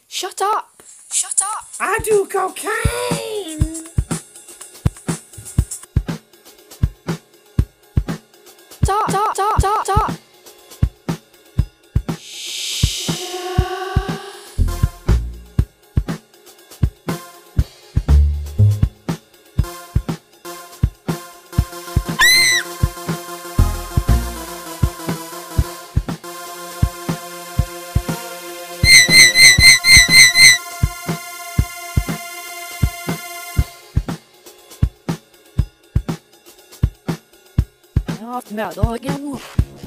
Shut up! Shut up! I do cocaine! Stop! Stop! Stop! Stop! Stop! Ja, hverdagen.